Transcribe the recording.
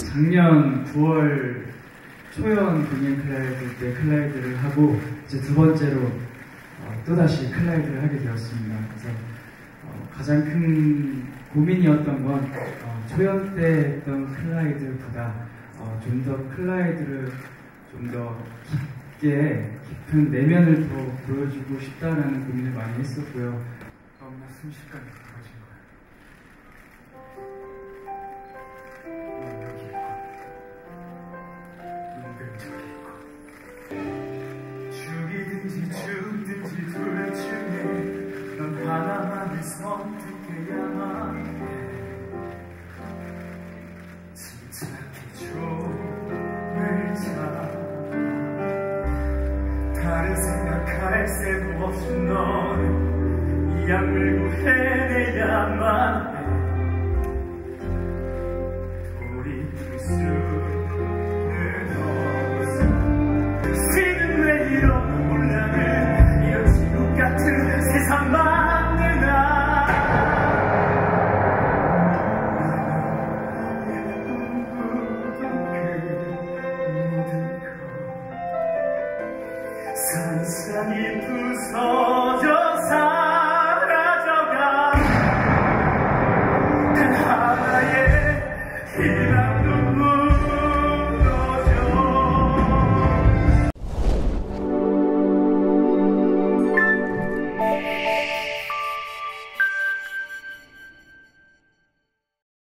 작년 9월 초연 공연 클라이드 때 클라이드를 하고 이제 두 번째로 또다시 클라이드를 하게 되었습니다. 그래서 가장 큰 고민이었던 건 초연 때 했던 클라이드보다 좀 더 클라이드를 좀 더 깊은 내면을 더 보여주고 싶다라는 고민을 많이 했었고요. 너무나 순식간에 떨어진 거예요. 여기 있고 눈들 저기 있고 죽이든지 죽든지 둘 중에 넌 하나만을 선택해야만 해. 침착히 춤을 춰 다른 생각할 새도 없이 넌 이 악물고 해내야만